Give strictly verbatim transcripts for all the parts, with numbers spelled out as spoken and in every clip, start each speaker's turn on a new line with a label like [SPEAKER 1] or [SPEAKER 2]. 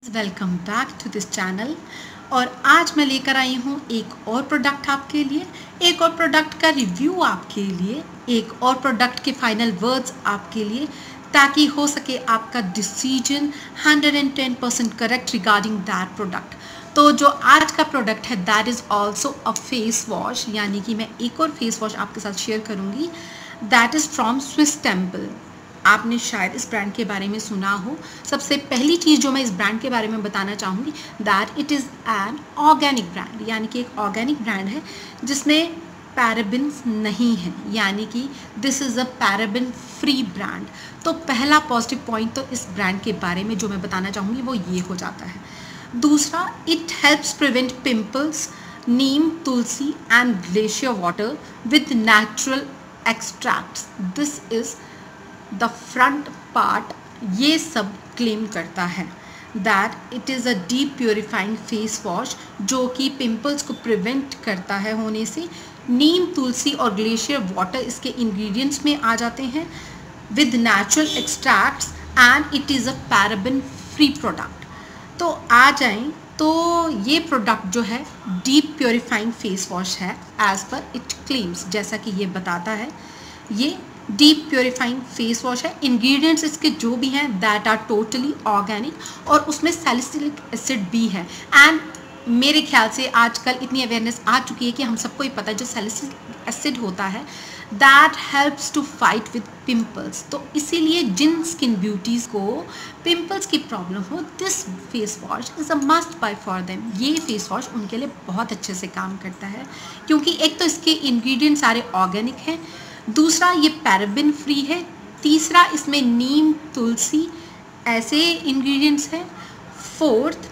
[SPEAKER 1] Welcome back to this channel. और आज मैं लेकर आई हूँ एक और प्रोडक्ट आपके लिए, एक और प्रोडक्ट का रिव्यू आपके लिए, एक और प्रोडक्ट के फाइनल वर्ड्स आपके लिए, ताकि हो सके आपका decision hundred and ten percent correct regarding that product. तो जो आज का प्रोडक्ट है that is also a face wash, यानी कि मैं एक और फेस वॉश आपके साथ शेयर करूँगी। That is from Swiss Temple. आपने शायद इस ब्रांड के बारे में सुना हो। सबसे पहली चीज़ जो मैं इस ब्रांड के बारे में बताना चाहूँगी that it is an organic brand, यानी कि एक ऑर्गेनिक ब्रांड है जिसमें पैराबिन्स नहीं है, यानी कि this is a paraben free brand. तो पहला पॉजिटिव पॉइंट तो इस ब्रांड के बारे में जो मैं बताना चाहूँगी वो ये हो जाता है। दूसरा, it helps prevent pimples, neem, tulsi and glacier water with natural extracts. This is the front part ये सब क्लेम करता है that it is a deep purifying face wash जो कि पिंपल्स को प्रिवेंट करता है होने से। नीम, तुलसी और ग्लेशियर वाटर इसके इंग्रेडिएंट्स में आ जाते हैं with natural extracts and it is a paraben free product. तो आ जाएं तो ये प्रोडक्ट जो है डीप प्योरीफाइंग फेस वॉश है एज पर इट क्लेम्स। जैसा कि ये बताता है ये डीप प्योरीफाइंग फेस वॉश है। इंग्रेडिएंट्स इसके जो भी हैं दैट आर टोटली ऑर्गेनिक और उसमें सैलिसिलिक एसिड भी है। एंड मेरे ख्याल से आजकल इतनी अवेयरनेस आ चुकी है कि हम सबको ही पता है जो सैलिसिलिक एसिड होता है that helps to fight with pimples. तो इसीलिए जिन स्किन ब्यूटीज़ को पिंपल्स की प्रॉब्लम हो this face wash is a must buy for them. ये फेस वॉश उनके लिए बहुत अच्छे से काम करता है क्योंकि एक तो इसके इंग्रेडिएंट सारे ऑर्गेनिक हैं, दूसरा ये पैराबिन फ्री है, तीसरा इसमें नीम, तुलसी ऐसे इंग्रेडिएंट्स हैं, फोर्थ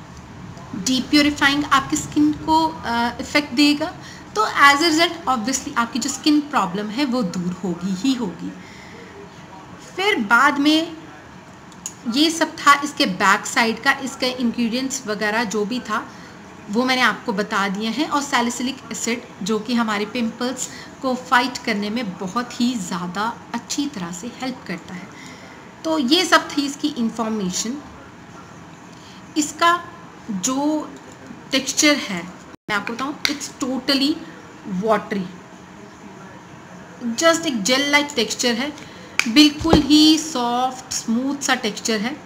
[SPEAKER 1] डीप प्योरीफाइंग आपकी स्किन को इफ़ेक्ट uh, देगा। तो एज ए रिजल्ट ऑब्वियसली आपकी जो स्किन प्रॉब्लम है वो दूर होगी ही होगी। फिर बाद में ये सब था इसके बैक साइड का, इसके इंग्रेडिएंट्स वगैरह जो भी था वो मैंने आपको बता दिए हैं। और सैलिसिलिक एसिड जो कि हमारे पिंपल्स को फाइट करने में बहुत ही ज़्यादा अच्छी तरह से हेल्प करता है। तो ये सब थी इसकी इंफॉर्मेशन। इसका जो टेक्सचर है मैं आपको बताऊँ, इट्स टोटली वाटरी, जस्ट एक जेल लाइक टेक्सचर है, बिल्कुल ही सॉफ्ट स्मूथ सा टेक्सचर है।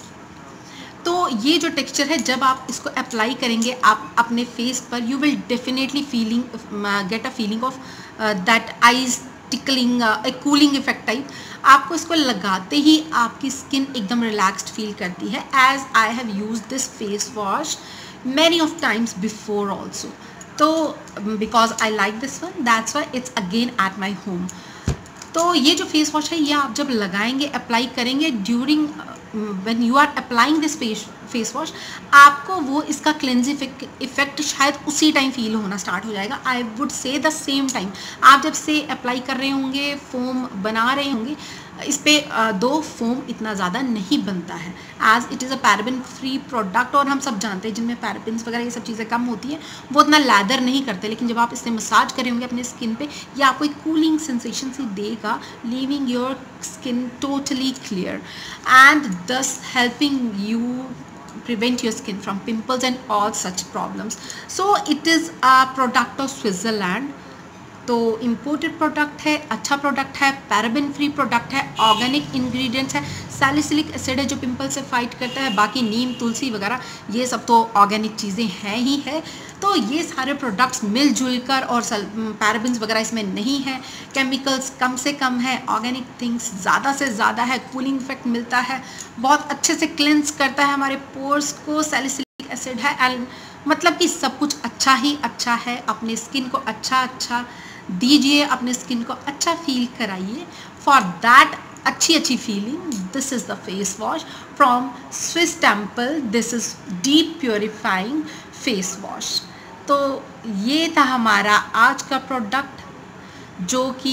[SPEAKER 1] तो ये जो टेक्सचर है जब आप इसको अप्लाई करेंगे आप अपने फेस पर, you will definitely feeling get a feeling of that eyes tickling, a cooling effect type. आपको इसको लगाते ही आपकी स्किन एकदम रिलैक्स्ड फील करती है। As I have use this face wash many of times before also, तो because I like this one that's why it's again at my home. तो ये जो फेस वॉश है ये आप जब लगाएंगे, अप्लाई करेंगे, during when you are applying this face face wash आपको वो इसका क्लेंजिंग इफेक्ट शायद उसी टाइम फील होना स्टार्ट हो जाएगा। I would say the same time आप जब से अप्लाई कर रहे होंगे, फोम बना रहे होंगे, इस पर दो फोम इतना ज़्यादा नहीं बनता है as it is a paraben free product. और हम सब जानते हैं जिनमें पैराबिन्स वगैरह ये सब चीज़ें कम होती हैं वो उतना लैदर नहीं करते, लेकिन जब आप इससे मसाज करें होंगे अपने स्किन पे ये आपको एक कूलिंग सेंसेशन सी देगा, leaving your skin totally clear and thus helping you prevent your skin from pimples and all such problems. So it is a product of Switzerland. तो इम्पोर्टेड प्रोडक्ट है, अच्छा प्रोडक्ट है, पैराबिन फ्री प्रोडक्ट है, organic ingredients है, salicylic acid है जो pimple से fight करता है, बाकी नीम, तुलसी वगैरह ये सब तो ऑर्गेनिक चीज़ें हैं ही है। तो ये सारे प्रोडक्ट्स मिलजुल कर, और पैराबिन्स वगैरह इसमें नहीं है, केमिकल्स कम से कम है, ऑर्गेनिक थिंग्स ज़्यादा से ज़्यादा है, कूलिंग इफेक्ट मिलता है, बहुत अच्छे से क्लेंस करता है हमारे पोर्स को, सैलिसिलिक एसिड है एंड मतलब कि सब कुछ अच्छा ही अच्छा है। अपने स्किन को अच्छा अच्छा दीजिए, अपने स्किन को अच्छा फील कराइए। फॉर दैट अच्छी अच्छी feeling this is the face wash from Swiss Temple. This is deep purifying face wash. तो ये था हमारा आज का प्रोडक्ट जो कि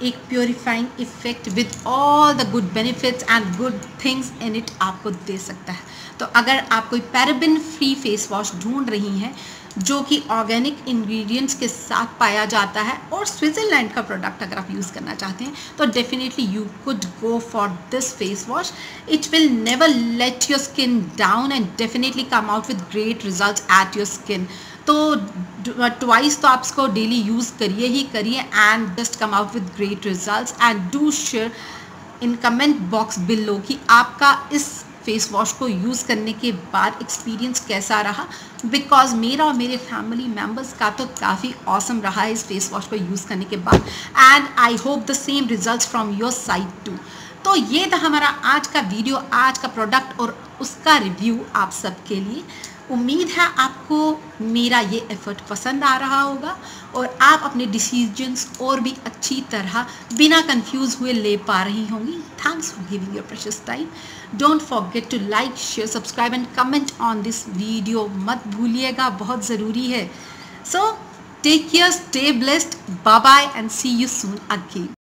[SPEAKER 1] एक purifying effect with all the good benefits and good things in it आपको दे सकता है। तो अगर आप कोई पैराबेन फ्री फेस वॉश ढूंढ रही हैं जो कि ऑर्गेनिक इंग्रेडिएंट्स के साथ पाया जाता है और स्विट्ज़रलैंड का प्रोडक्ट अगर आप यूज़ करना चाहते हैं तो definitely you could go for this face wash. It will never let your skin down and definitely come out with great results at your skin. तो ट्वाइस तो आप इसको डेली यूज़ करिए ही करिए and just come out with great results and do share in comment box below कि आपका इस फेस वॉश को यूज़ करने के बाद एक्सपीरियंस कैसा रहा, बिकॉज मेरा और मेरे फैमिली मेम्बर्स का तो काफ़ी ऑसम रहा है इस फेस वॉश को यूज़ करने के बाद and I hope the same results from your side too. तो ये था हमारा आज का वीडियो, आज का प्रोडक्ट और उसका रिव्यू आप सबके लिए। उम्मीद है आपको मेरा ये एफर्ट पसंद आ रहा होगा और आप अपने डिसीजंस और भी अच्छी तरह बिना कंफ्यूज हुए ले पा रही होंगी। Thanks for giving your precious time. Don't forget to like, share, subscribe and comment on this video. मत भूलिएगा, बहुत ज़रूरी है। So take care, stay blessed, bye bye and see you soon again.